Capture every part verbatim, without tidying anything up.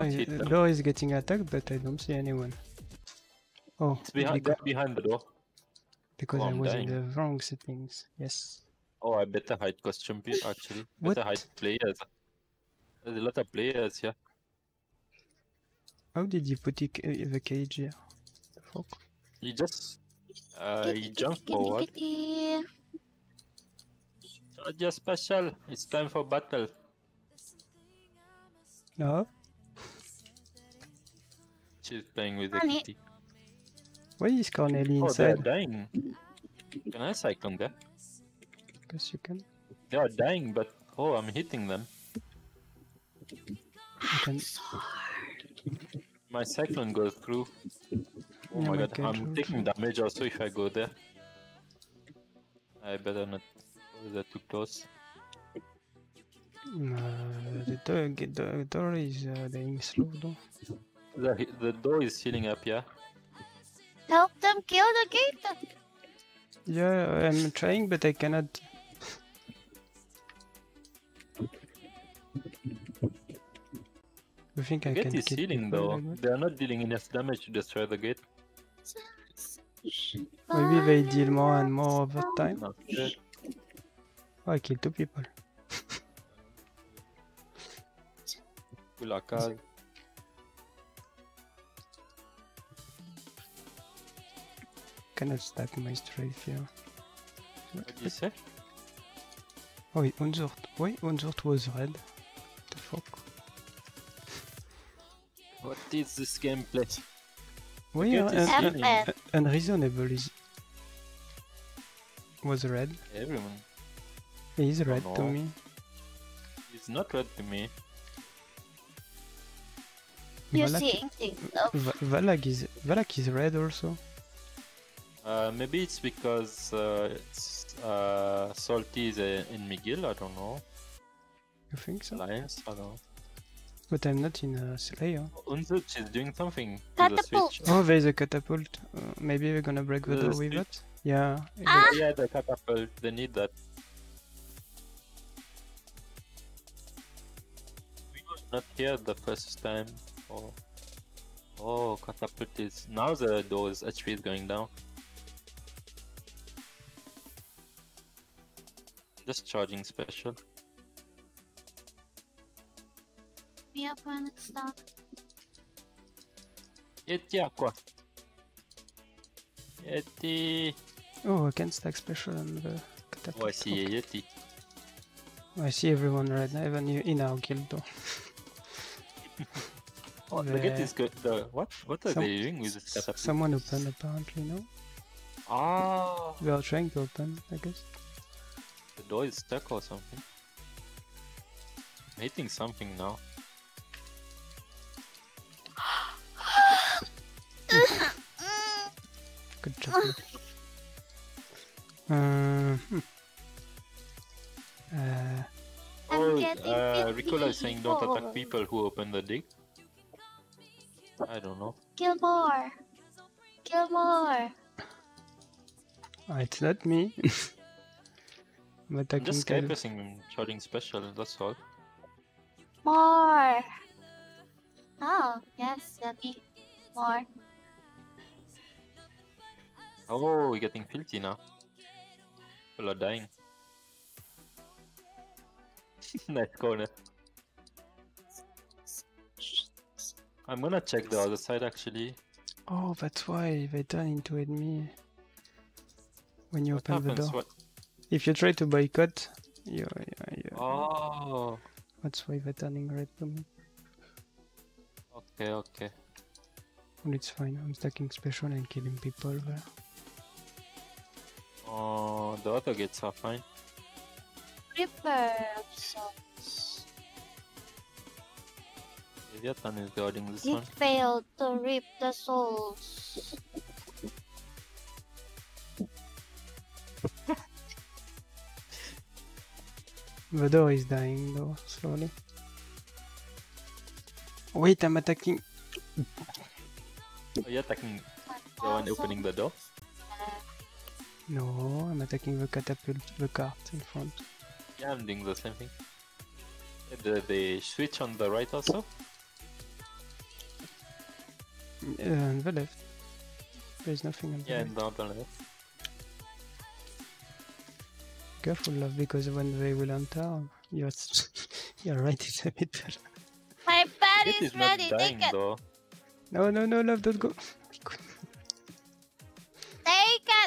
hit The them. door is getting attacked, but I don't see anyone. Oh, It's behind, because, they're behind the door. because Oh, I I'm was dying. in the wrong settings. Yes. Oh, I better hide costume pe- actually. Better What? hide players. There's a lot of players here. How did you put it, uh, the cage here? The fuck? He just uh Kitty, he kitty, jumped kitty, forward. kitty. Charge your special. It's time for battle. No? She's playing with the Honey. kitty. Why is Cornelie Oh, they're inside? dying. Can I cyclone there? Because you can. They are dying, but oh, I'm hitting them. You can. My cyclone goes through. Oh Yeah, my my god, cage I'm will taking too. damage also if I go there. I better not go there too close. Uh, the, door, the door is uh, dying slow though. The, the door is healing up, yeah? Help them kill the gate. Yeah, I'm trying, but I cannot. You think The I gate can is kill healing people though. like that? They are not dealing enough damage to destroy the gate. Maybe they deal more and more over time. No, good. Oh, I killed two people. Kulakal. Cannot stack my strafe here. What did you say? Oh wait, Unzort. Wait, Unzort was red. What the fuck? What is this gameplay? Wait, gate un- is un- healing. un- unreasonable is was red. Everyone. He is red to no. me. It's not red to me. You're Valak, seeing things. Oh, Va- Valak is Valak is red also. Uh, maybe it's because uh, it's, uh, Salty is uh, in McGill, I don't know. You think so? Alliance, I don't know. But I'm not in a Slayer. Unzuch is doing something to the Catapult. switch. Oh, there's a catapult. Uh, maybe we're gonna break the The door with switch. that. Yeah. Ah! Yeah, the catapult, they need that. We were not here the first time. Oh, oh catapult is... Now the door's H P is going down. Just charging special. Me up when it's done. Yeti quoi? Yeti. Oh, I can stack special on the catapult. Oh, I see a Okay. Yeti. I see everyone red, even you in our guild though. Oh, the gate The- is good. The what? What are Some- they doing with this catapult? Someone opened apparently, no? Ah, We are trying to open, I guess. the door is stuck or something. I'm hitting something now. Good job. uh, hmm. uh, I'm Oh, getting uh, fifty Ricola is saying don't people. attack people who open the dig. I don't know. Kill more. Kill more. ah, it's not me. I'm I'm attacking just Kyle. sky pressing and charging special, that's all. More. Oh, yes, yummy. More. Oh, we're getting filthy now. People are dying. Nice corner. I'm gonna check the other side actually. Oh, that's why they turn into enemy when you What open the happens? door. What? If you try to boycott, you, you, you, Oh, that's why they're turning red to me. okay, okay. But it's fine, I'm stacking special and killing people there. Oh, the other gates are fine. Ripper of souls. Leviathan is guarding this It one. failed to rip the souls. The door is dying though, slowly. Wait, I'm attacking. Are you attacking the one opening the door? No, I'm attacking the catapult, the cart in front. Yeah, I'm doing the same thing. Did they switch on the right also? Uh, on the left. There's nothing on the Yeah, left. and down the left. Careful, love, because when they will enter, you're you're right in the middle. My bed It is is not ready. dying Take it. though. No, no, no, love, don't go. Take it.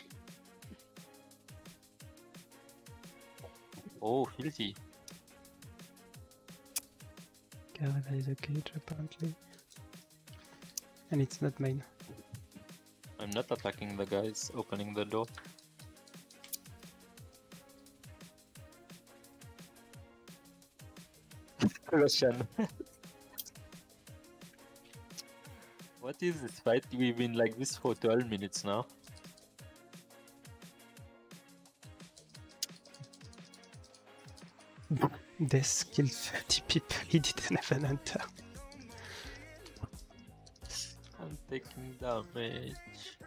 Oh, guilty. Careful, there is a cage apparently. And it's not mine. I'm not attacking the guys opening the door. Russian. What is this fight? We've been like this for twelve minutes now. This killed thirty people, he didn't have an enter. I'm taking damage.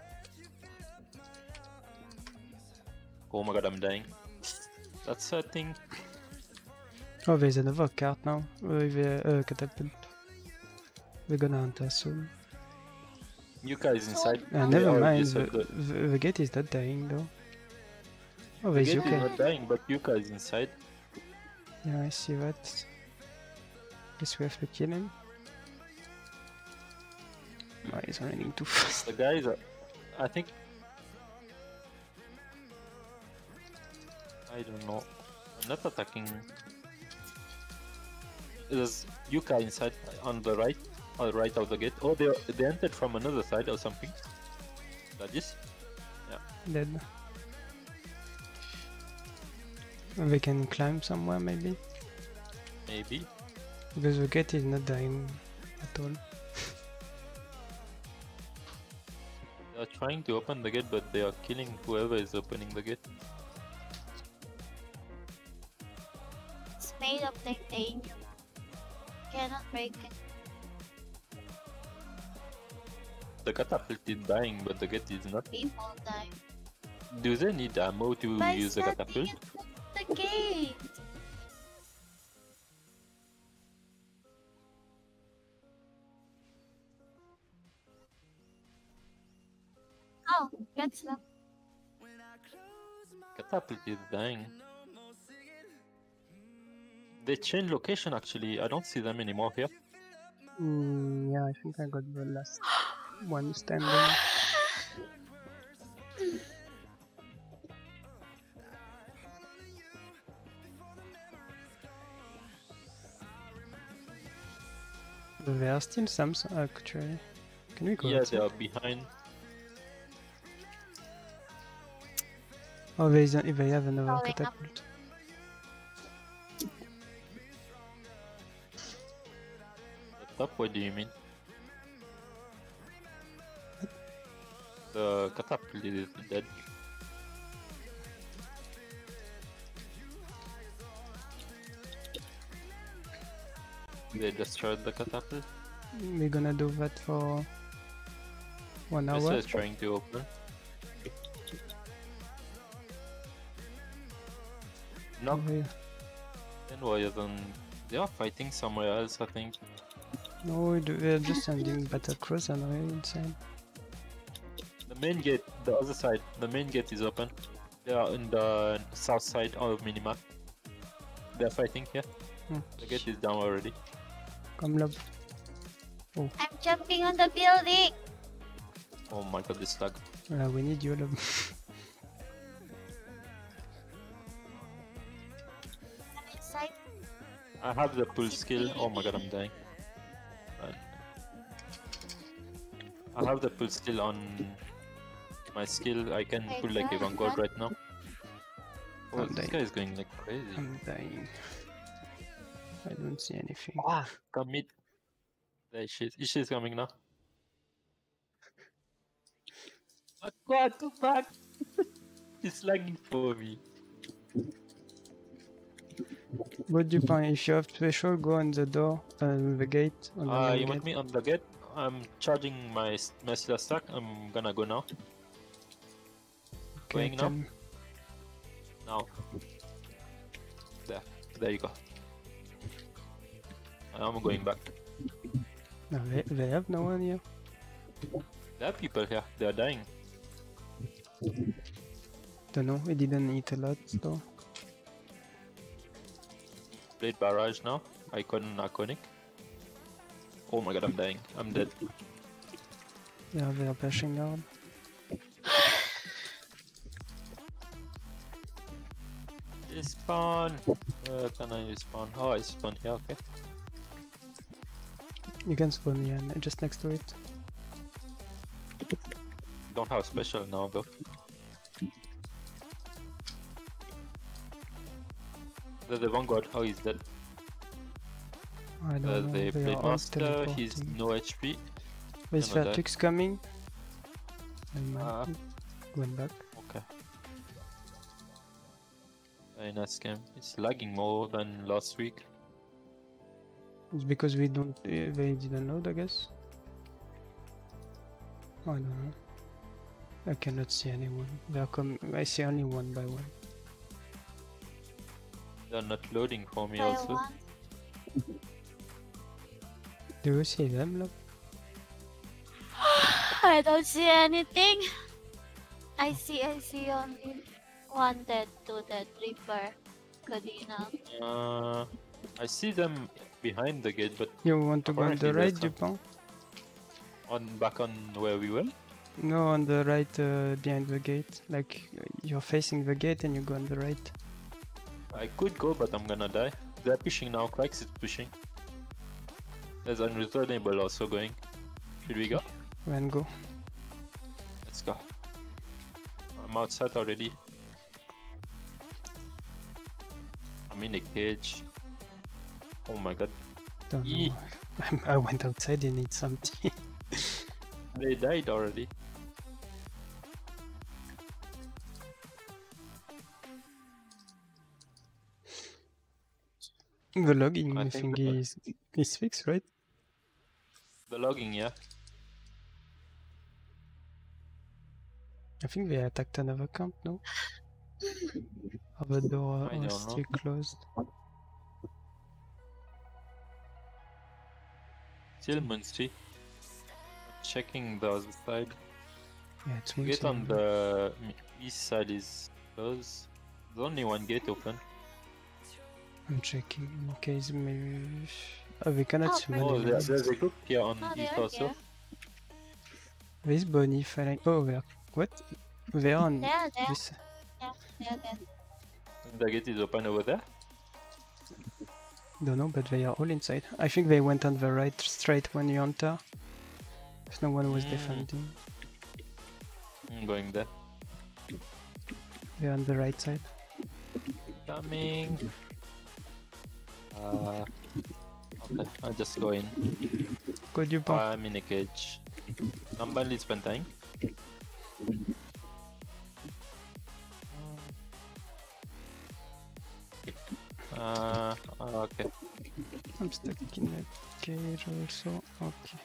Oh my god, I'm dying. That's a thing. Oh, there's another card now. Uh, the uh, catapult. We're gonna enter soon. You guys inside. Uh, Oh, never yeah, mind, this the, is the- the, the gate is not dying though. Oh, The there's gate is Yuka. not dying, but Yuka is inside. Yeah, I see that. Guess we have to kill him. Oh, he's running too fast. The guys are... I think... I don't know. I'm not attacking... There's Yuka inside on the right, on the right of the gate. Oh, they they entered from another side or something. Like this? Dead. We can climb somewhere maybe? Maybe. Because the gate is not dying at all. They are trying to open the gate, but they are killing whoever is opening the gate. It's made of titanium. Cannot break it. The catapult is dying, but the gate is not. People die. Do they need ammo to By use the setting catapult? the gate. Oh, good stuff. Catapult is dying. They changed location actually. I don't see them anymore here. Mm, yeah, I think I got the last one standing. There are still some actually. Can we go Yeah, outside? they are behind. Oh, there's a, they have another Going up. catapult. The top, what do you mean? The catapult is dead. They destroyed the catapult. We're gonna do that for one This hour. is trying to open. No, Over here. then why isn't... They are fighting somewhere else, I think. No, we do- we're just sending battle cruiser now inside. The main gate, the other side, the main gate is open. They are in the south side of minimap. They are fighting here. Hmm. The gate is down already. Come, love. I'm jumping on the building. Oh my god, this lag. Uh, we need you, love. I'm inside. I have the pull skill. Oh my god, I'm dying. Right. I have the pull skill on my skill. I can Wait, pull like a where? vanguard right now. Oh, I'm this dying. guy is going like crazy. I'm dying. I don't see anything. Ah, come mid. There she is. She's coming now. Oh god, go back! He's lagging for me. What do you find? If you have special, go on the door, on the gate. On the Uh, main you want gate. me on the gate? I'm charging my s- my slash stack. I'm gonna go now. Okay, going now? come. Now. There. There you go. And I'm going back. No, they, they have no one here. There are people here. They are dying. Don't know. We didn't eat a lot though. Blade barrage now. Icon iconic. Oh my god, I'm dying. I'm dead. Yeah, they are bashing down. Respawn. Where can I respawn? Oh, I spawn here. Okay. You can spawn here, just next to it. Don't have special now though. There's the Vanguard. How he's dead. I don't Uh, know. the They Blade are all Master. He's teleporting. no H P. There's gonna die. Vertux coming. Never mind. Ah. Going back. Okay. Very nice game. It's lagging more than last week. It's because we don't. Uh, they didn't load, I guess. I don't know. I cannot see anyone. They are coming. I see only one by one. They're not loading for me By also. one. Do you see them? Look. I don't see anything. I see, I see only one dead, two dead, Reaper, Kadina. Uh, I see them behind the gate, but You want to go on the Apparently right, there's some- Dupont? on back on where we were. No, on the right, uh, behind the gate. Like you're facing the gate and you go on the right. I could go, but I'm gonna die. They're pushing now. Cracks is pushing. There's unreasonable also going. Should we go? Then go. Let's go. I'm outside already. I'm in a cage. Oh my god. Don't Yee. know. I'm- I went outside and it's empty. They died already. The logging I I think think the- is is fixed, right? The logging, yeah. I think they attacked another camp, no? Or the door I don't was know. still closed. Still Muncie. Checking the other side. Yeah, it's Gate Muncie. on the m- east side is closed. There's only one gate open. I'm checking in case maybe. Oh, we cannot Oh, summon Oh, anyone. there, there's a group here on Oh, they east are also. here. Where's Bonnie falling? Oh, where? What? They are on They are there. this. Yeah, they are there. The gate is open over there. Don't know, but they are all inside. I think they went on the right straight when you enter. If no one was Mm. defending. I'm going there. They're on the right side. Coming. Uh, okay, I'll just go in. Go Dupont. I'm in a cage. Somebody is spending. Uh, okay. I'm stuck in the cage also. Okay.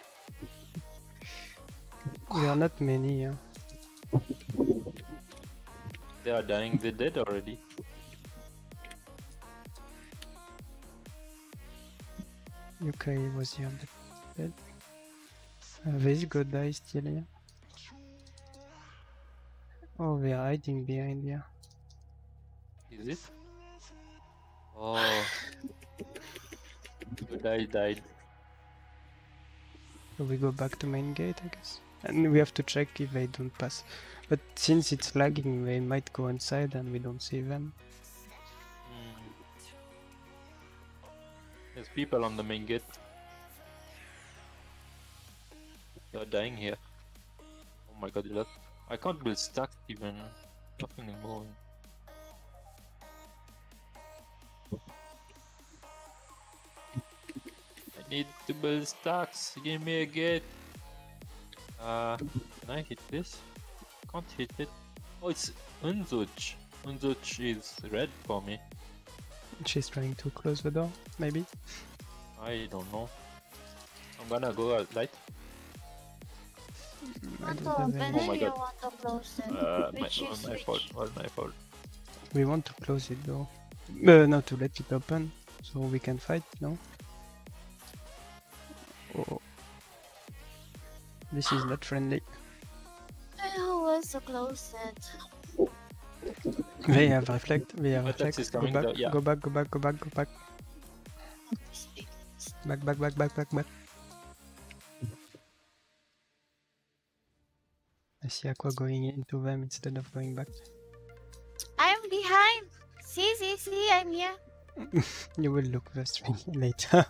We are not many, yeah. They are dying. They're dead already. U K was here on the bed. Uh, this good guy still here. Oh, we are hiding behind here. Is it? Oh. The guy died. So we go back to main gate, I guess. And we have to check if they don't pass. But since it's lagging, they might go inside and we don't see them. Hmm. There's people on the main gate. They're dying here. Oh my god, look. I can't build stacks even. Nothing anymore. I need to build stacks. Give me a gate. Uh, can I hit this? Can't hit it. Oh, it's Unzuch. Unzuch is red for me. She's trying to close the door, maybe? I don't know. I'm gonna go out light. I Want to don't have open any. Oh my it, you God. want to close it? Uh, my, Which all is my which? fault. All my fault. We want to close it though. Uh, not to let it open, so we can fight, no? Oh. This is not friendly. Who was so close then? They have reflect, they have But reflect. is Go coming back, though, yeah. go back, go back, go back, go back. Back, back, back, back, back, back. I see Aqua going into them instead of going back. I'm behind. See, see, see, I'm here. You will look the string later.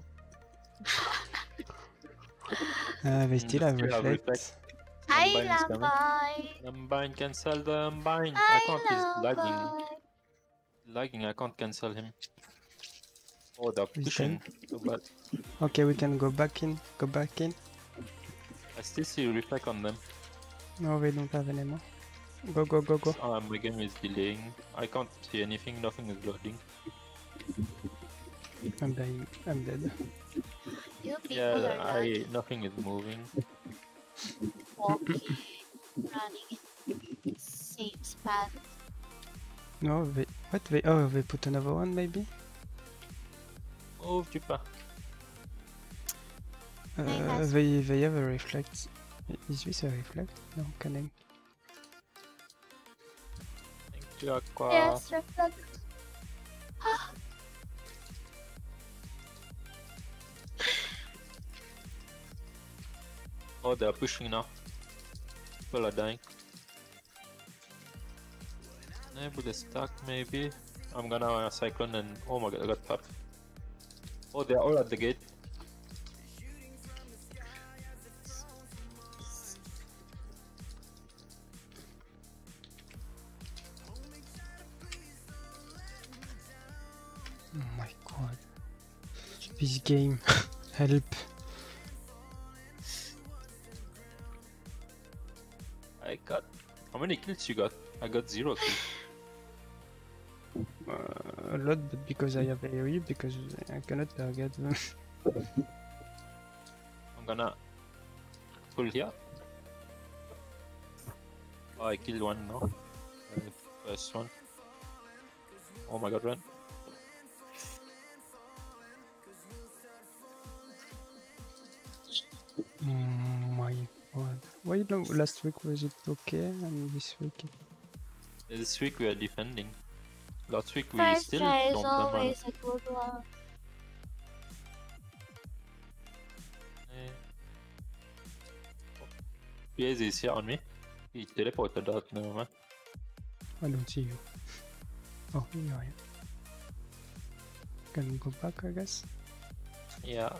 uh, they still have still have reflect. reflect. I Combine is love coming. bye. Combine, cancel the combine. I I can't, he's love lagging. bye. Lagging, I can't cancel him. Oh, they're He's pushing. So bad. Okay, we can go back in, go back in. I still see reflect on them. No, they don't have anymore. Go, go, go, go. Ah, my game is delaying. I can't see anything, nothing is loading. I'm dying, I'm dead. You people Yeah, are I lagging, nothing is moving. walking, running in same span. No, they, what they, oh, they put another one maybe? Oh, Chupa. Uh, has- they, they have a reflect. Is this a reflect? No, cannon. Thank you, Aqua. Yes, reflect. Oh, they're pushing now. People are dying. Enable the stack, maybe. I'm gonna uh, cyclone and oh my god, I got tapped. Oh, they're all at the gate. Oh my god. This game. Help. I got. How many kills you got? I got zero kills. Uh, a lot, but because I have A O E, because I cannot target them. I'm gonna pull here. Oh, I killed one now. Uh, first one. Oh my god, run. Oh my god. Why no, last week was it okay and this week it... This week we are defending. Last week we First still try is don't have mana. always a good one. Eh. P S is here on me. He teleported out, never mind. I don't see you. Oh, here you are. Can we go back, I guess? Yeah.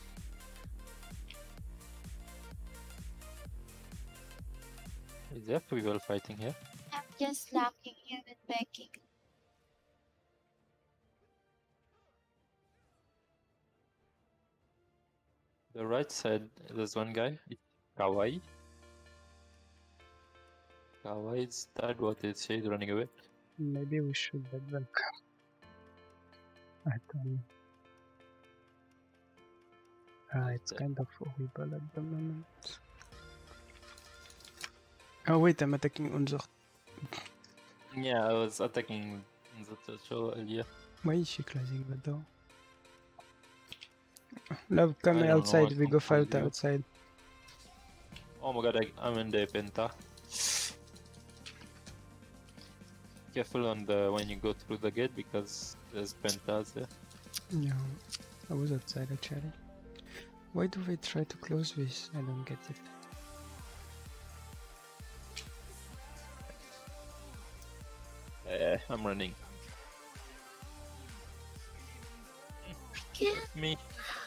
Is there people fighting here? I'm just locking here with Becky. The right side, there's one guy. It's Kawaii. Kawaii's dead. What is he? He's running away. Maybe we should let them come. I don't know. Ah, it's kind of horrible at the moment. Oh wait, I'm attacking Unzor. Yeah, I was attacking the turtle earlier. Why is she closing the door? Love, come I don't know, outside, I we go can't find fight you. outside. Oh my god, I, I'm in the penta. Careful on the when you go through the gate because there's pentas there. Yeah, I was outside actually. Why do they try to close this? I don't get it. Uh, I'm running. Yeah. Me.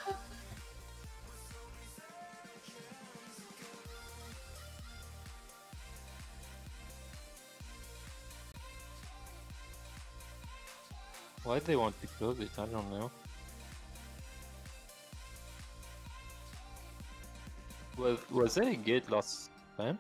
Why they want to close it? I don't know. Was was there a gate last time?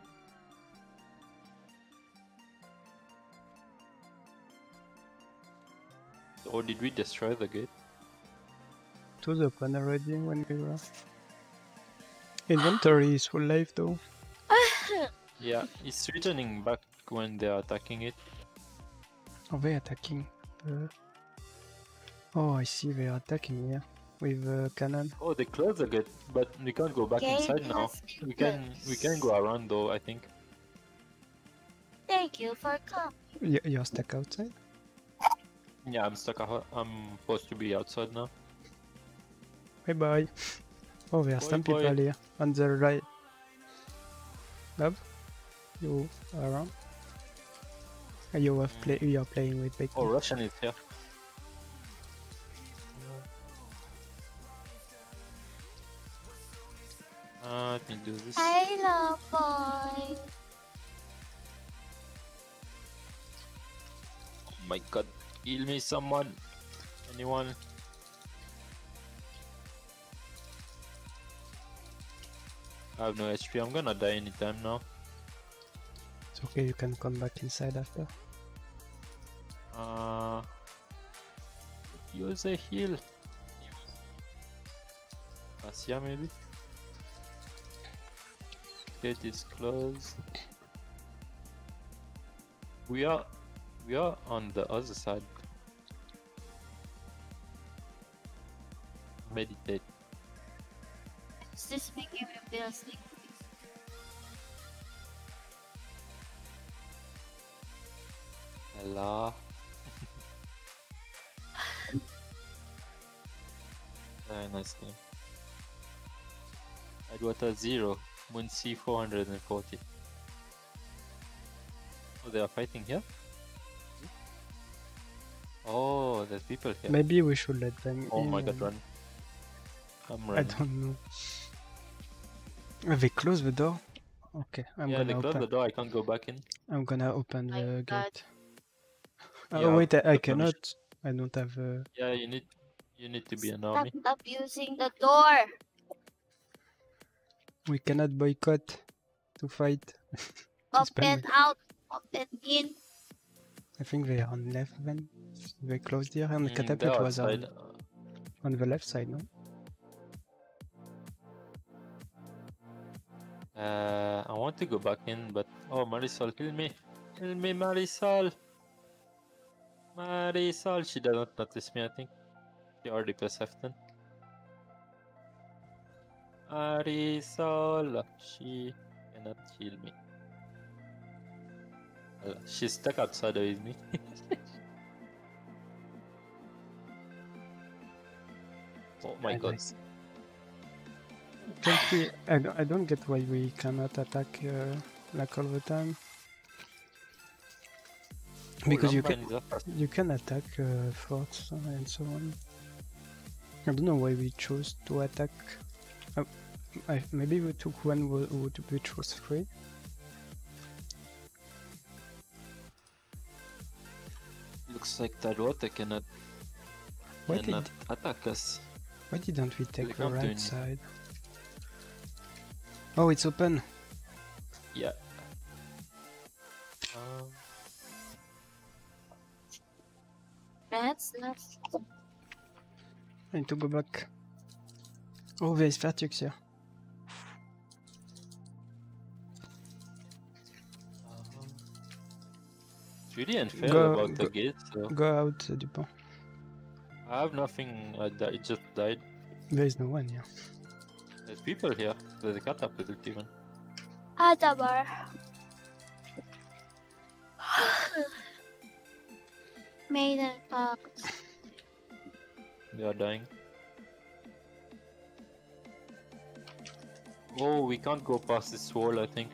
Or did we destroy the gate? It was open already when we were. Inventory is full life though. Yeah, it's returning back when they are attacking it. Are they attacking? Uh... Oh, I see they are attacking here. with uh, cannon. Oh, they closed the gate, but we can't go back Gate inside now. has been We can we can go around though, I think. Thank you for coming. You, you're stuck outside? Yeah, I'm stuck. out- I'm supposed to be outside now. Bye bye. Oh, there are Bye some bye. people here on the right. Bob, you around? Uh, You have play. You are playing with big. Oh, Russian is here. Uh, let me do this. Hi, love boy. Oh my god, heal me someone. Anyone? I have no H P, I'm gonna die anytime now. It's okay. You can come back inside after. Uh, use a heal. Cassia maybe? Gate is closed. We are we are on the other side. Meditate. Is this making me feel sleepy? Hello. Very nice name. Edwater zero, Moon C four hundred forty. Oh, they are fighting here? Oh, there's people here. Maybe we should let them Oh in. my god, and- run. I'm I running. don't know. Have they closed the door? Okay, I'm Yeah, they gonna closed open. the door, I can't go back in. I'm gonna open My the God. gate. Oh Yeah, wait, I, I the permission. cannot. I don't have. Uh... Yeah, you need you need to be an Stop army. abusing the door. We cannot boycott to fight. It's Open bad. out. Open in. I think they are on left then. They closed here, and the Mm, catapult they're was outside. on, on the left side, no? Uh, I want to go back in, but oh, Marisol, heal me, heal me, Marisol, Marisol. She does not notice me. I think she already pressed F ten. Marisol, she cannot heal me. Well, she's stuck outside with me. Oh my And god. nice. Can't we, I, don't, I don't get why we cannot attack uh, like all the time. Because you can, Lambrine is up. you can attack uh, forts and so on. I don't know why we chose to attack. Uh, I, maybe we took one wo- wo- which was free. Looks like Tarota cannot, Why, did, cannot attack us. why didn't we take the can't do right anything. side? Oh, it's open. Yeah. Um, That's not. I need to go back. Oh, there's Vertux here. it's really unfair Go- about the go- gate. So Go out, uh, Dupont. I have nothing. I di- it just died. There is no one here. There's people here. There's a catapult even. Adabar. Maiden Fox. They are dying. Oh, we can't go past this wall, I think.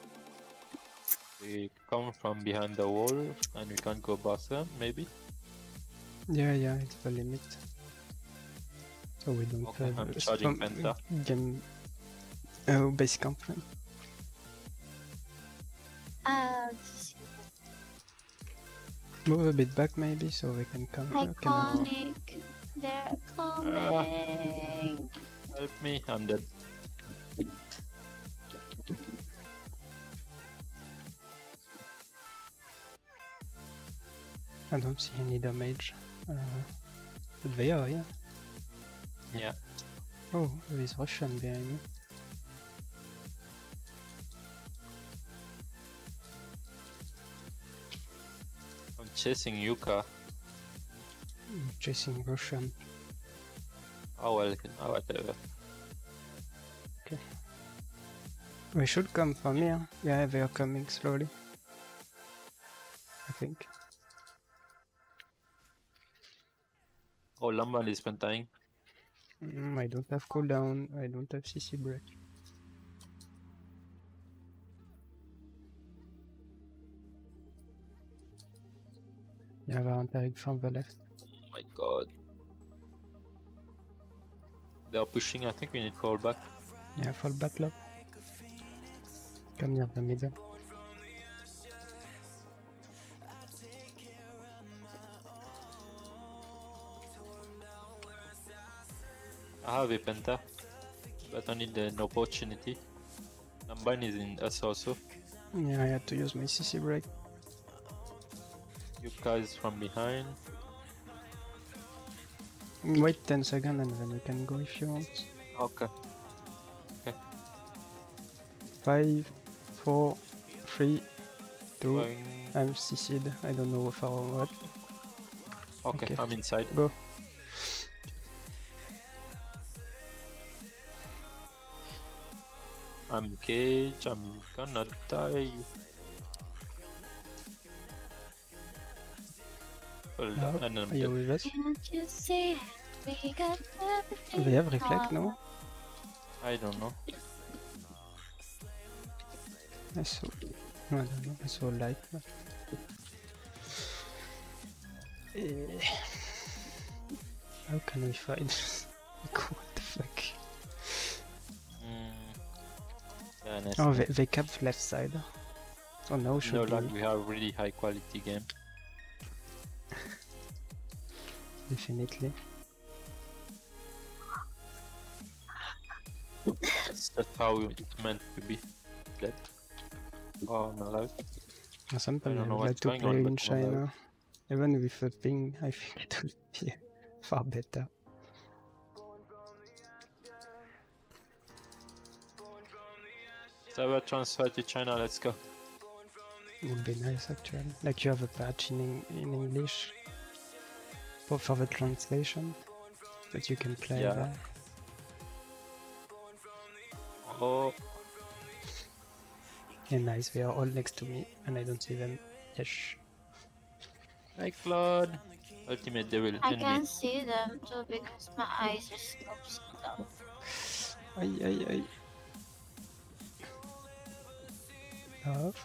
We come from behind the wall and we can't go past them, maybe? Yeah, yeah, it's the limit. So we don't Okay, have I'm uh, charging some Penta. game uh, base camp. then. Uh, Move a bit back maybe so we can come. Uh, can iconic. They're coming. Help me, I'm dead. I don't see any damage. Uh, but they are, yeah. Yeah. Oh, there is Russian behind me. I'm chasing Yuka. I'm chasing Russian. Oh well, oh, whatever. We should come from here. Yeah, they are coming slowly. I think. Oh, Lamban is pentying. Mm, I don't have cooldown. I don't have C C break. Yeah, they are entering from the left. Oh my god. They are pushing, I think we need fall back. Yeah, fall back low. Come near the middle. I have a penta, but I need an opportunity. Lamban is in us also. Yeah, I had to use my C C break. You guys from behind. Wait ten seconds and then you can go if you want. Okay. Five, four, three, two. Going. I'm C C'd. I don't know if I what. Okay, Okay. I'm inside. Go. I'm caged. I'm gonna die. Hold Oh, on, and I'm are you dead. with us? Can't you see? We got everything. They have reflect, on. no? I don't know. I saw. No, I don't know. I saw light. But... Eh, how can we find? Like, what the fuck? Mm. Yeah, nice. Oh, they, they kept left side. Oh no, should No, be like we have really high quality game. definitely. That's, that's how it's meant to be. Dead. Oh, I'm alive. Sometimes I I, don't know would like what's to going play on, in but I'm China. alive. Even with a ping, I think it would be far better. Server transfer to China, let's go. It would be nice actually. Like you have a patch in, Eng- in English for, for the translation that you can play Yeah. there. Oh, Yeah, nice. They are all next to me and I don't see them. Yes. hi Claude. Ultimate Devil, I enemy. can see them too because my eyes are closed down. Ay, ay, ay. Love.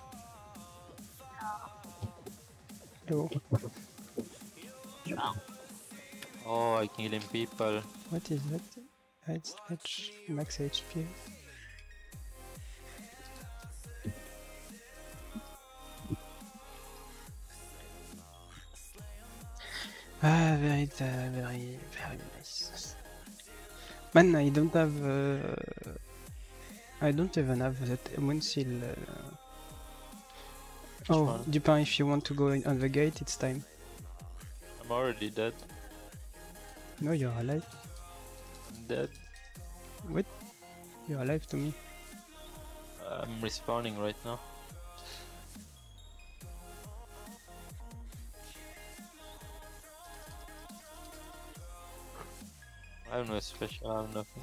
Hello. Wrong. Oh, I killing people. What is that? It's H max H P. Ah, very, uh, very, very nice. Man, I don't have. Uh, I don't even have that moon seal. Uh... Oh, one? Dupin, if you want to go in on the gate, it's time. I'm already dead. No, you're alive. I'm dead. What? You're alive to me. I'm respawning right now. I have no special, I have nothing.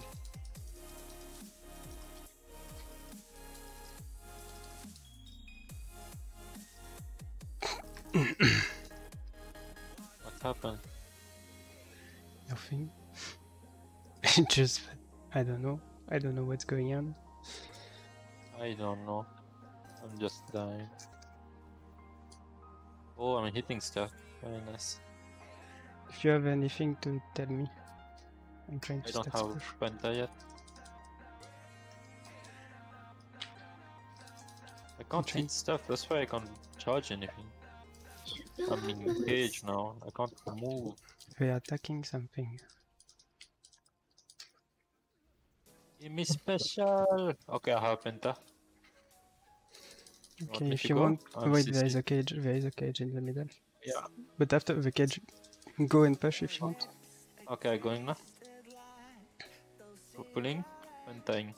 What happened? Nothing. Just, I don't know. I don't know what's going on. I don't know. I'm just dying. Oh, I'm hitting stuff. Very nice. If you have anything to tell me, I'm trying to I don't start have stuff. Penta yet. I can't Okay. hit stuff, that's why I can't charge anything. I'm in cage now, I can't move. We're attacking something. Give me special! Okay, I have Penta. You want Okay, me if to you go? want. I'm Wait, there is C C. a cage. There is a cage in the middle. Yeah. But after the cage, go and push if you want. Okay, going now. Pulling, Pentaing.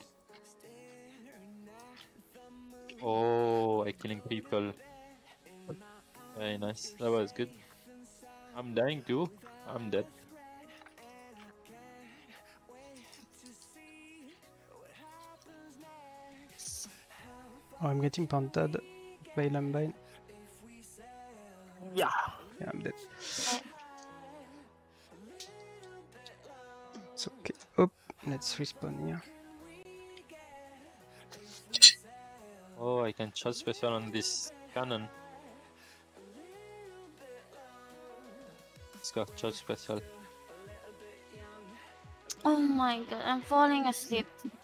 Oh, I killing people. Very nice, that was good. I'm dying too. I'm dead. Oh, I'm getting punted by Lambine. Yeah. Yeah, I'm dead. It's okay. Oh, let's respawn here. Oh, I can charge special on this cannon. Let's go charge special. Oh my god, I'm falling asleep.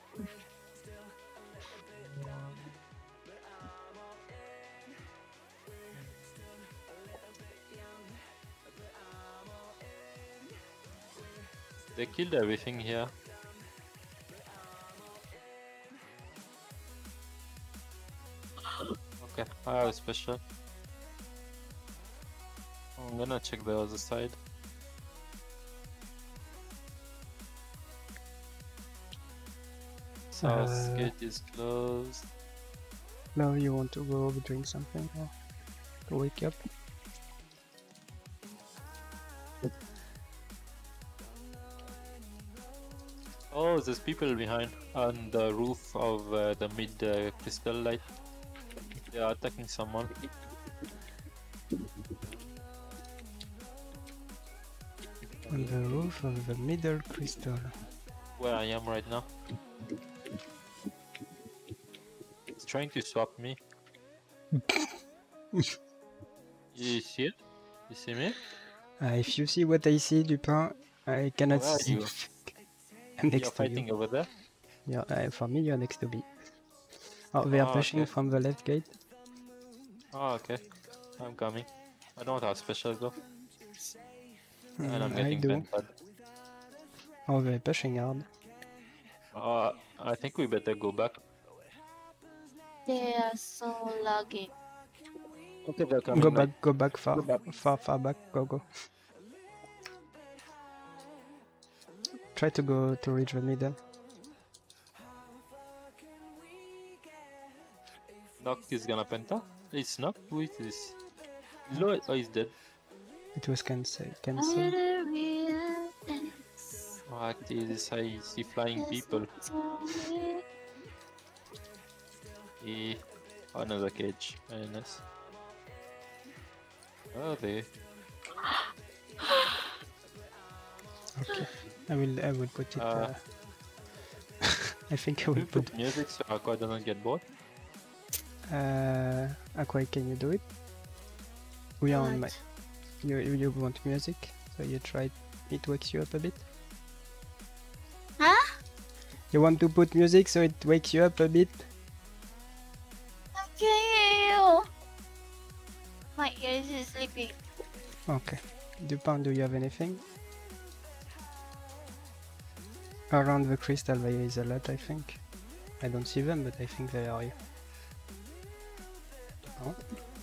They killed everything here. Okay, I have a special. I'm gonna check the other side. South Uh, gate is closed. Now you want to go drink something or to wake up? Oh, there's people behind on the roof of uh, the mid uh, crystal light. They are attacking someone. On the roof of the middle crystal. Where I am right now. It's trying to swap me. You see it? You see me? Uh, if you see what I see, Dupin, I cannot Where are see. you? I'm You're next to fighting you. over there? Yeah, uh, for me, you're next to me. Oh, they are Ah, pushing okay. from the left gate. Oh, okay. I'm coming. I don't have special though. And I'm Mm, I getting do. vented. Oh, they're pushing hard. Uh, I think we better go back. They are so laggy. Okay, they're coming Go back. back, go back far, Go back. far, far back. Go, go. Try to go to reach the middle. Knock is gonna penta. It's not. Who is this? Low. Oh, he's dead. It was cancelled. I Cancelled. really real things. Oh, actually, this I see flying people. Eh, another cage. Very nice. Oh, they. Okay. I will. I will put it. Uh, Uh, I think I We will put. put music so Aqua doesn't get bored. Uh, Aqua, can you do it? We are on my. What? You you want music? So you try. It wakes you up a bit. Huh? You want to put music so it wakes you up a bit? I can't hear you. My ears is sleeping. Okay. Dupin, do you have anything? Around the crystal there is a lot, I think. I don't see them, but I think they are here. Dupin?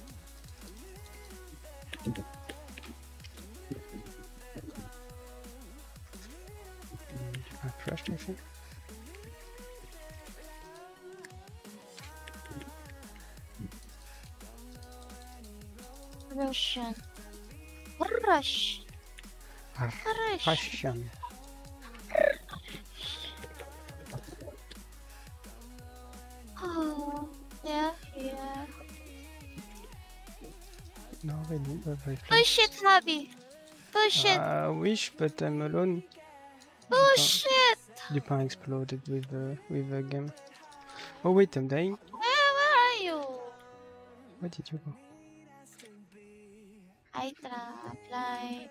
Mm, Dupin crashed, I think. Russian. Rush. Ah, Rush. Russian. Oh, they're here. No, I don't have reflex. Push it, Habi. Push it. I wish, but I'm alone. Push it. Dupin exploded with the with the game. Oh wait, I'm dying. Where, where are you? Where did you go? Hydra, fly.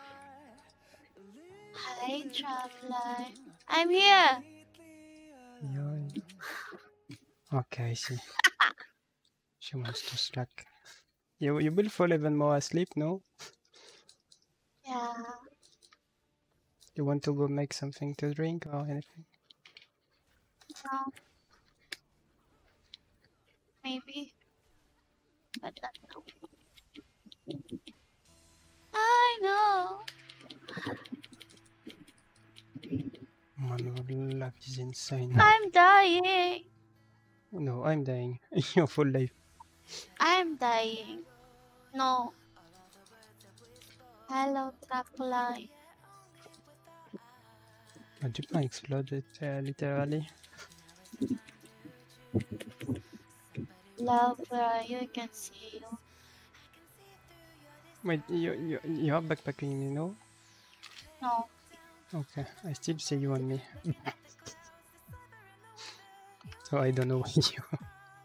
Hydra, fly. I'm here. Yeah. Okay, I see. She wants to slack. You you will fall even more asleep, no? Yeah. You want to go make something to drink or anything? No. Maybe. But not now. I know. Man, life is insane. I'm dying. No, I'm dying. You're full life. I'm dying. No. Hello, Dracula. But Dupin exploded uh, literally. Love, where are you? I can see you. Wait, you, you, you have backpacking, you know? No. Okay, I still see you on me. So I don't know where you are.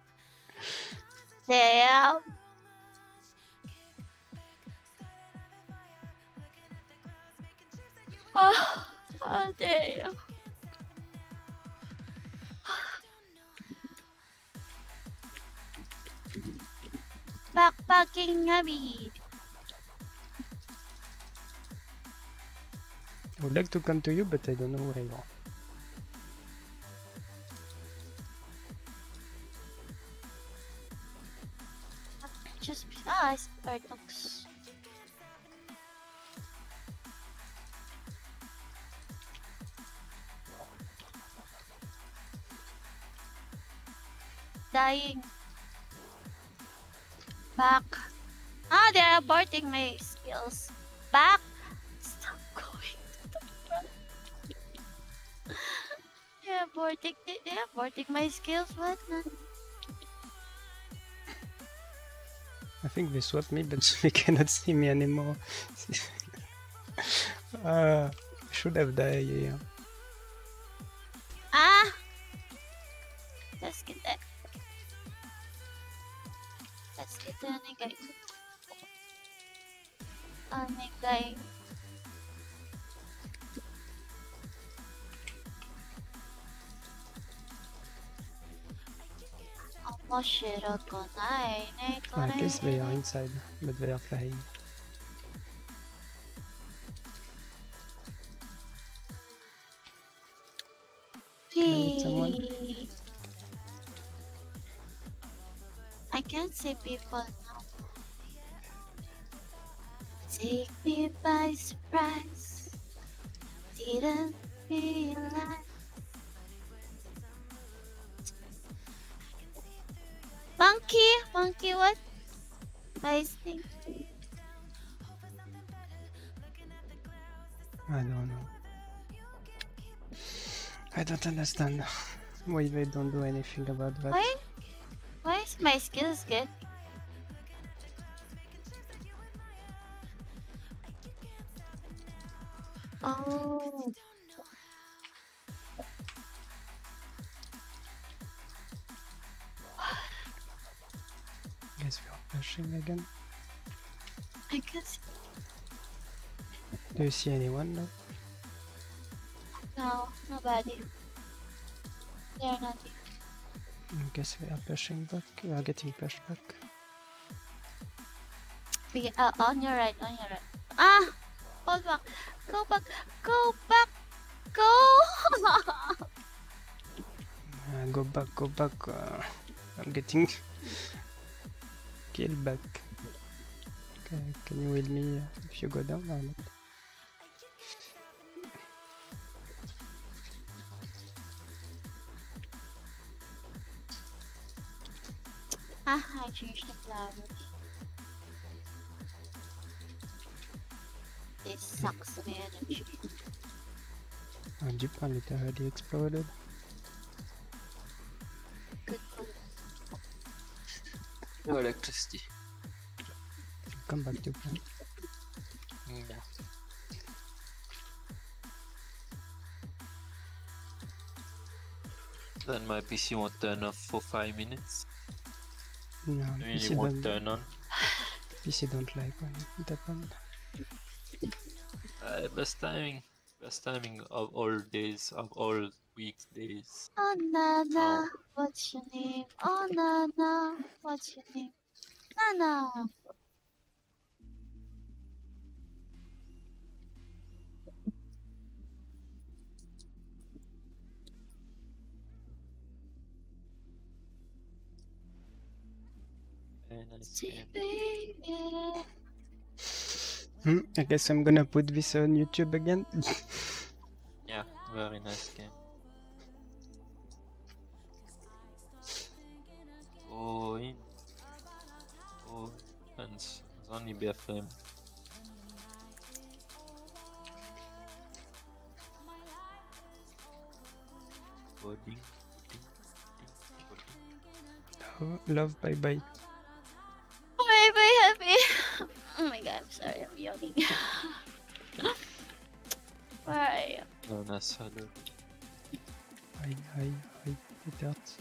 Damn. Oh, oh damn. Backpacking hobby. I would like to come to you, but I don't know where you are. Just ah, it's Starbucks. Dying. Back. Ah, they're aborting my skills. Back. Stop going to the front. They're aborting. They're aborting my skills. What? I think they swapped me, but they cannot see me anymore. uh, should have died here. Ah. Let's get that. Let's get the Onigay. Onigay. I guess they are inside, but they are flying. Can I hit someone? I can't see people now. Take me by surprise. Didn't realize. Monkey, monkey, what? Nice thing. I don't know. I don't understand why they don't do anything about that. Why? Why is my skills good? Oh. Guess we are pushing again. I can see. Do you see anyone now? No, nobody. They're not here. I guess we are pushing back. We are getting pushed back. Be, uh, on your right, on your right. Ah! Hold back. Go back. Go back. Go! Uh, go back, go back. Uh, I'm getting killed back. Okay, can you heal me if you go down or not? Ah, I changed the flowers. This sucks my energy. Our jeep literally exploded. Good, good. No electricity. Come back to plan. Yeah. Then my P C won't turn off for five minutes. No, I P mean, C it won't don't, turn on. P C don't like when it happens. Uh, best timing. Best timing of all days, of all weeks days. Oh, Nana, what's your name? Oh, Nana, what's your name? Nana. Very nice See, game. baby. Hmm, I guess I'm gonna put this on YouTube again. Yeah, very nice game. Oh, in. Oh, and it's only B F M. Coding, coding, coding, coding. Love, love, bye bye. Bye bye, happy. Oh my god, I'm sorry, I'm yawning. Where are you? No, nice. Hello. Hi, hi, hi. It hurts.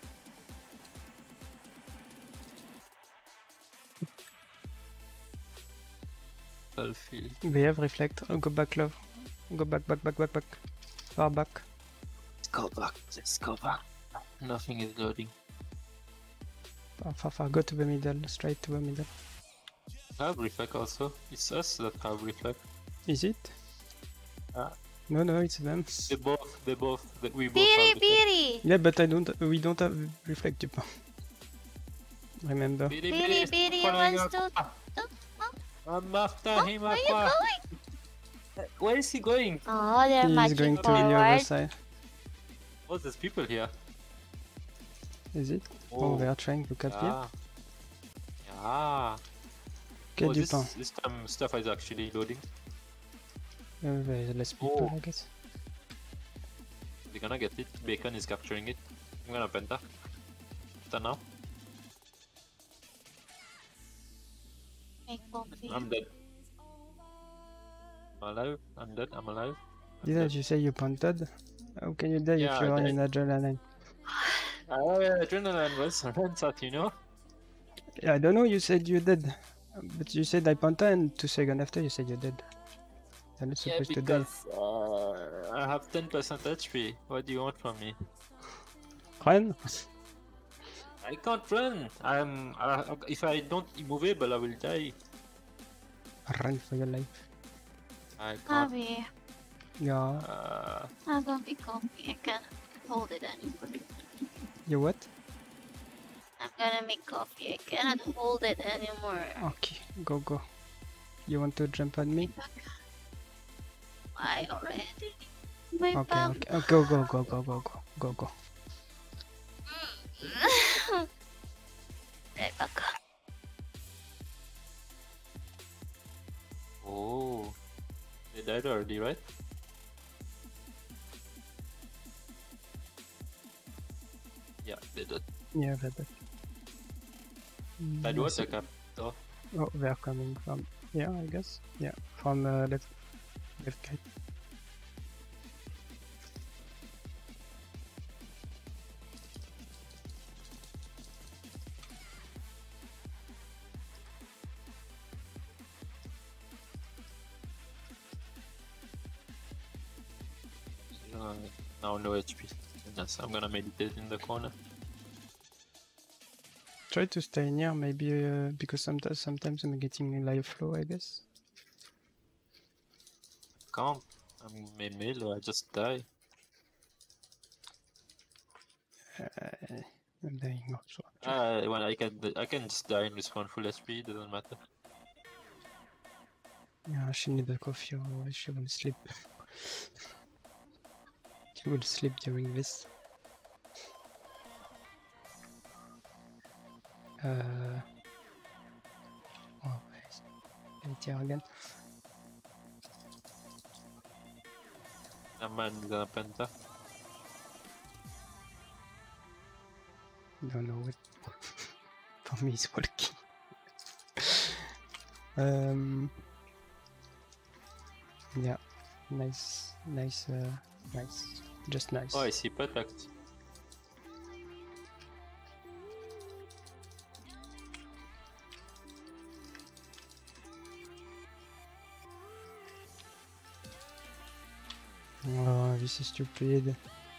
Battlefield. We have reflect. Oh, go back, love. Go back, back, back, back, back. Far back. Let's go back. Let's go back. Nothing is loading. Far, far, far. Go to the middle. Straight to the middle. I have reflect also. It's us that have reflect. Is it? Ah. No, no, it's them. They both, they both, they, we both Beery, have reflect. Beery! Yeah, but I don't. We don't have reflect, Dupin. Remember. Beery, Beery, Beery, Beery following wants up. to... Oh, oh, I'm after oh, him. where are you Aqua. going? Where is he going? Oh, they're He's marching going to the forward. other side. Oh, there's people here. Is it? Oh, they are trying to capture. Yeah. Yeah. Okay, Oh, this, Dupin. this time stuff is actually loading. Uh, there is less people, Oh. I guess. They're gonna get it. Bacon is capturing it. I'm gonna penta. Penta now. Make coffee. I'm dead. I'm alive. I'm dead. I'm alive. I'm Didn't dead. you say you punted? How can you die Yeah, if I you're on died. an adrenaline? Oh yeah, adrenaline was runs out, you know. I don't know, you said you did. But you said I punted and two seconds after you said you did. You're not Yeah, supposed to die. because uh, I have ten percent H P. What do you want from me? Run! I can't run. I'm. Uh, if I don't immovable, I will die. Run for your life. I can't. Happy. Yeah. Uh, I'm gonna be coffee. I can't hold it anymore. You what? I'm gonna make coffee. I cannot hold it anymore. Okay, go go. You want to jump on me? Why already? My Okay, back. okay. Oh, go go go go go go go go. Right back. oh, they died already, right? Yeah, they did. Yeah, they're back. Died what? The cap. Oh, Oh, they're coming from here, I guess. Yeah, from uh, left left gate. uh, now no H P. Yes, I'm gonna meditate in the corner. Try to stay near, maybe uh, because sometimes sometimes I'm getting live flow, I guess. Can't. I'm in middle. I just die. Uh, I'm dying also. Uh, when I can, I can just die and respawn full H P. Doesn't matter. Yeah, she need a coffee or she will sleep. She will sleep during this. Uh, oh, it's here again. A man gonna penta. Don't know what. For me, it's walking. um. Yeah, nice, nice, uh, nice, just nice. Oh, I see protect. Oh, this is stupid.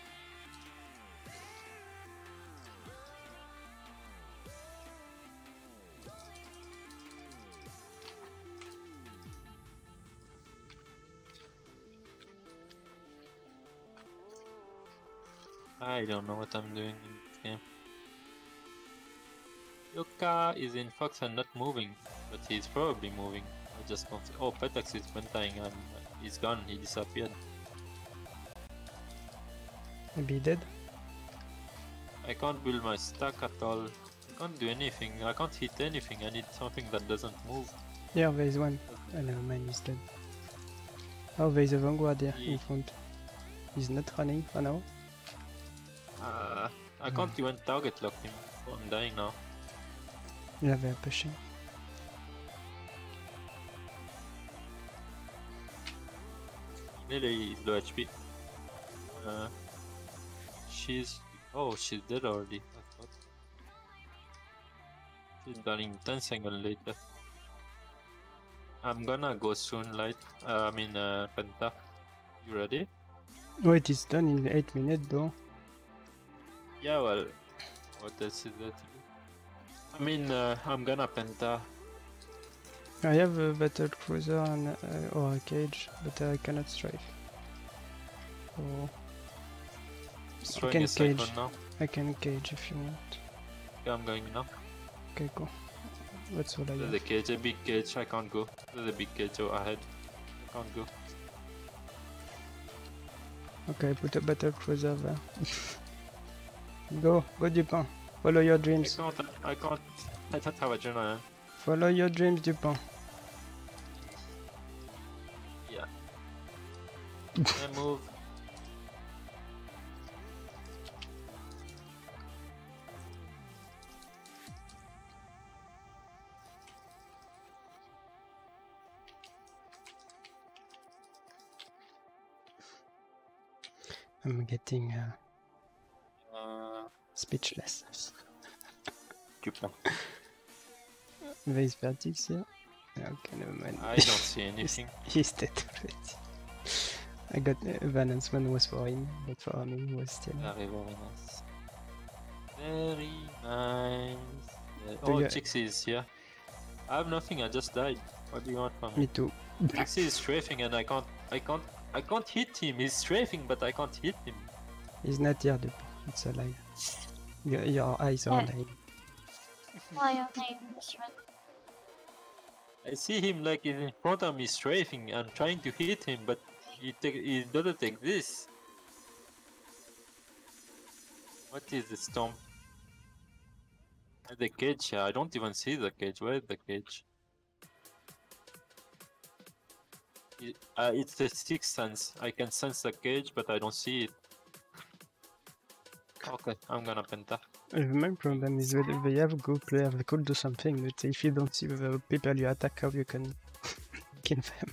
I don't know what I'm doing in this game. Yoka is in Fox and not moving, but he's probably moving. I just don't. Oh, Petax is pentaing and he's gone. He disappeared. Maybe dead. I can't build my stack at all. I can't do anything. I can't hit anything. I need something that doesn't move. Yeah, there is one. Oh no, mine is dead. Oh, there is a vanguard here Yeah. in front. He's not running for now. Uh, I can't even target lock him. Oh, I'm dying now. Yeah, they're pushing. Lily is low H P. Uh, she's... Oh, she's dead already. I thought. She's dying ten seconds later. I'm gonna go soon, Light. Uh, I mean, uh, Penta. You ready? Oh, it is done in eight minutes though. Yeah, well, what else is there to do? I mean, uh, I'm gonna Penta. I have a battle cruiser and uh, or a cage, but I cannot strafe. So Destroying can a cyclone cage. now. I can cage if you want. Okay, I'm going now. Okay, cool. That's all I There's got. a cage, a big cage, I can't go. There's a big cage oh, ahead. I can't go. Okay, put a battle cruiser there. Go, go Dupin. Follow your I dreams. can't, I can't. I don't have adrenaline. Follow your dreams, Dupin. Yeah. I move. I'm getting uh, Uh, speechless. Dupin. Vase Vertix here. Okay, never mind. I don't see anything. He's dead already. I got uh, Valence one was for him, but for me it was still. Very, very nice. Very nice. Uh, Do oh, you- Jixie is here. I have nothing, I just died. What do you want from me? Me too. Jixie is strafing and I can't, I can't, I can't hit him. He's strafing, but I can't hit him. He's not here, Dupin. It's a lie. Your, your eyes are Yeah. lying. Why your name is red? I see him like he's in front of me strafing and trying to hit him, but he, take, he doesn't exist. What is the storm? The cage here. I don't even see the cage. Where is the cage? It, uh, it's a sixth sense. I can sense the cage, but I don't see it. Okay, I'm gonna Penta. Uh, The main problem is that they have good players, they could do something, but if you don't see the people you attack, how you can kill them?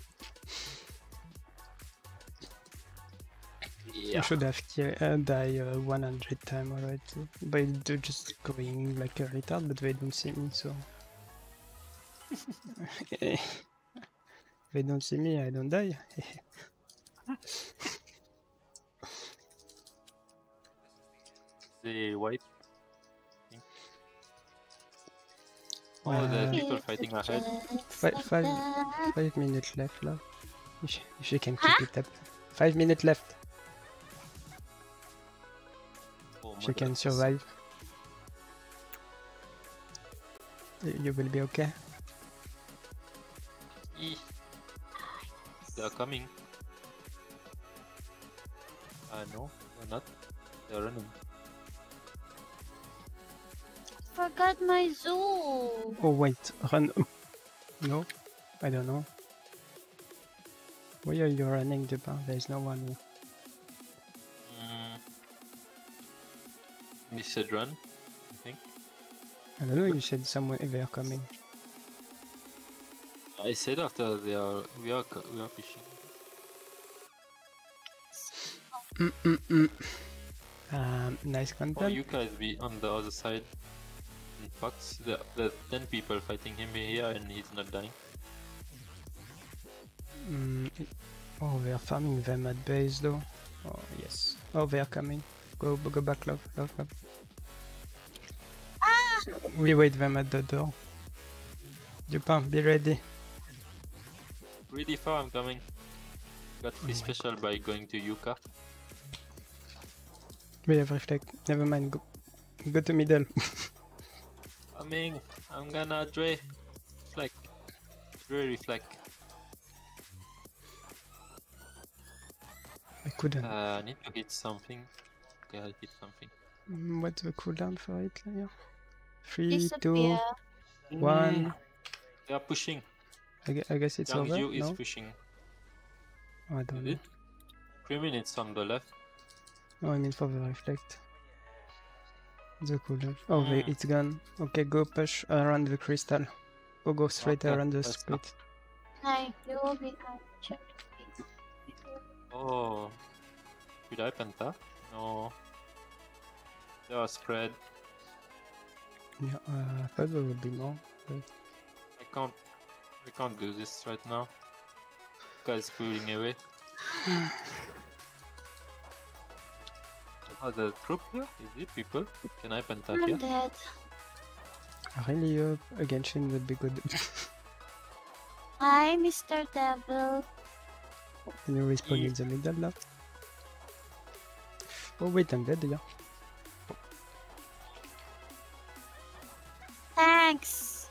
You Yeah. should have ki- uh, die uh, one hundred times already. But they're just going like a retard, but they don't see me, so... They don't see me, I don't die. The white. Oh, Uh, the people fighting ahead. Five, five, five minutes left, love. If, if you can keep Huh? it up. Five minutes left. Oh If my you can God. survive. You you will be okay. Eeh. They are coming. Uh, no, they're not. They're running. Forgot my zoo. Oh wait, run. No, I don't know. Where are you running, Dupin? There is no one here. Mm. You said run, I think. I don't know, you said somewhere they are coming. I said after they are, we are, co- we are fishing. Mm-mm-mm. Um, nice Oh, content. you guys be on the other side. In Fox, the the ten people fighting him here and he's not dying. Mm, it- oh, they are farming them at base though. Oh, yes. Oh, they are coming. Go, go back, love, love, love. We wait them at the door. Dupin, be ready. Really far, I'm coming. Got free special by going to Yuka. We have reflect. Never mind. Go, go to middle. Coming. I'm gonna Dre. Reflect. Dre reflect. I couldn't. Uh, I need to hit something. Okay, I'll hit something. Mm, What's the cooldown for it, Leia? Three, Disappear. two, one. Mm, They are pushing. I, gue- I guess it's Yang over. Yu is No, pushing. oh, I don't Is know. it? Three minutes on the left. No, I mean for the reflect. The cooler. Oh, wait, Mm. it's gone. Okay, go push around the crystal. Or go straight Okay, around the let's go. split. Thank you, because check. Oh, should I penta? No. They are spread. Yeah, uh, I thought there would be more. But I can't. We can't do this right now. Guy's pulling away. Oh, the troop here? Is it people? Can I penta I'm here? dead. I really hope a Genshin would be good. Hi, Mister Devil. Can you respawn Yeah. in the middle now? Oh wait, I'm dead, yeah. Thanks.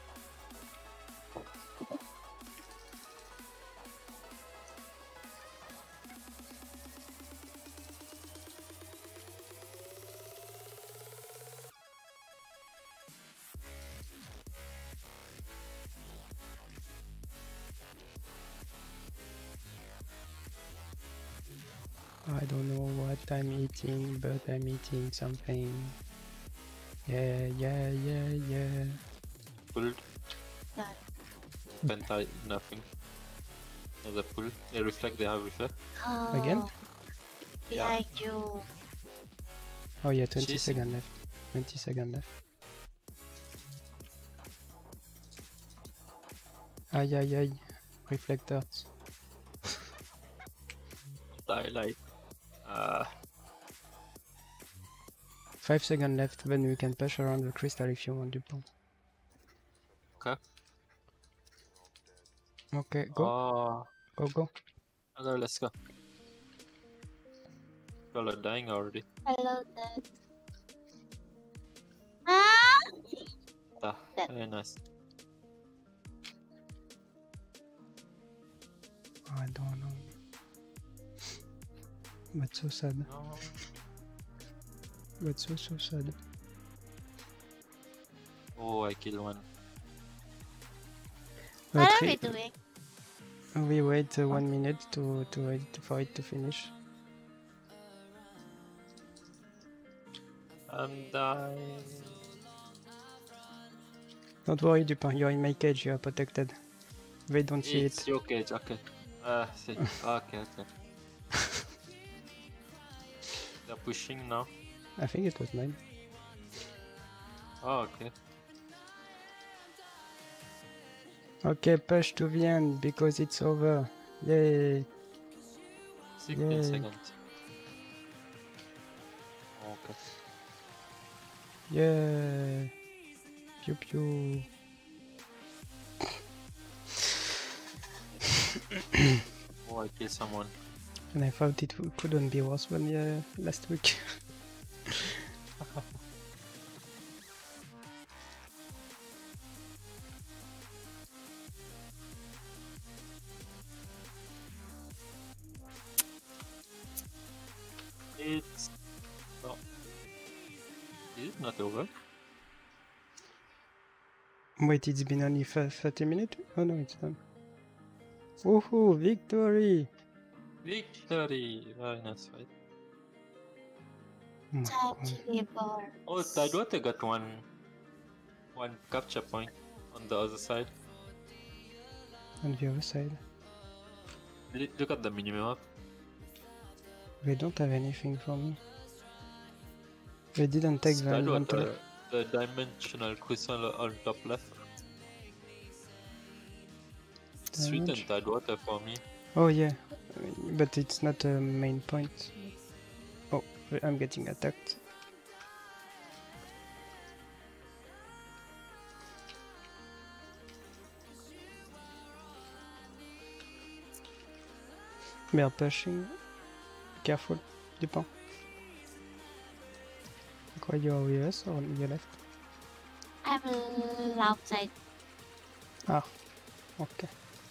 I don't know what I'm eating, but I'm eating something. Yeah, yeah, yeah, yeah. Pulled. Done. Penta, nothing. Another pull. They reflect, they have reflect. Oh, Again? behind you. Oh yeah, twenty Chasing. seconds left. twenty seconds left. Aye, aye, aye. Reflectors. Starlight. Uh, Five seconds left, then we can push around the crystal if you want, Dupont. okay. Okay, go, Oh, go, go. okay, let's go. People are dying already. Hello, dead. Ah! Ah, That- very nice. I don't know. But so sad. No. But so, so sad. Oh, I killed one. What But are we re- doing? we wait uh, one minute to, to wait for it to finish. I'm dying. Don't worry, Dupont, you're in my cage, you are protected. They don't see It's it. your cage, okay. Ah, see. Okay, okay. They're pushing now. I think it was mine. Oh, okay. Okay, push to the end because it's over. Yay! sixteen Yay. seconds. Okay. Yay! Pew pew. Oh, I killed someone. And I thought it w- couldn't be worse than uh, last week. It's... No. Is it not over? Wait, it's been only f- thirty minutes? Oh no, it's done. Woohoo! Victory! Victory! Very nice fight. Oh my Time god. to reborn. Oh, Tidewater got one... One capture point on the other side. On the other side. L- Look at the minimap. They don't have anything for me. They didn't take the inventory. Tidewater, the dimensional crystal on top left. It's written Dimension- Tidewater for me. Oh yeah, but it's not a main point. Oh, I'm getting attacked. We are pushing. Careful, Dupont. Quoi, you're with us or on your left? I'm l- outside. Ah, okay.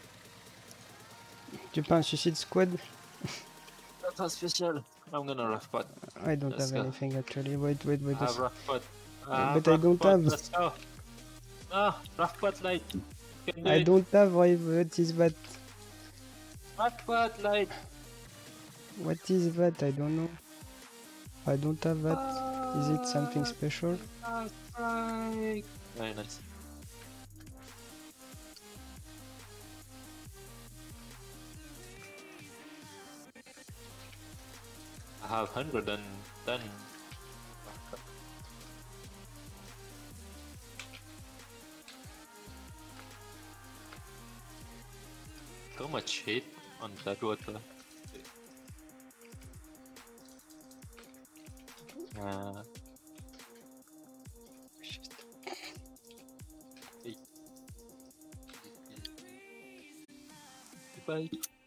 Dupont, suicide squad? That's a special. I'm gonna rough pot. I don't Let's have go. anything actually. Wait, wait, wait. I have this- rough pot. but I don't have. Let's go. Ah, rough pot light. Can do I it. don't have. Why- What is that? Rough pot light. What is that? I don't know. I don't have that. Is it something special? Very nice. I have one hundred ten. So much hate on that water. Uh, shit. Bye.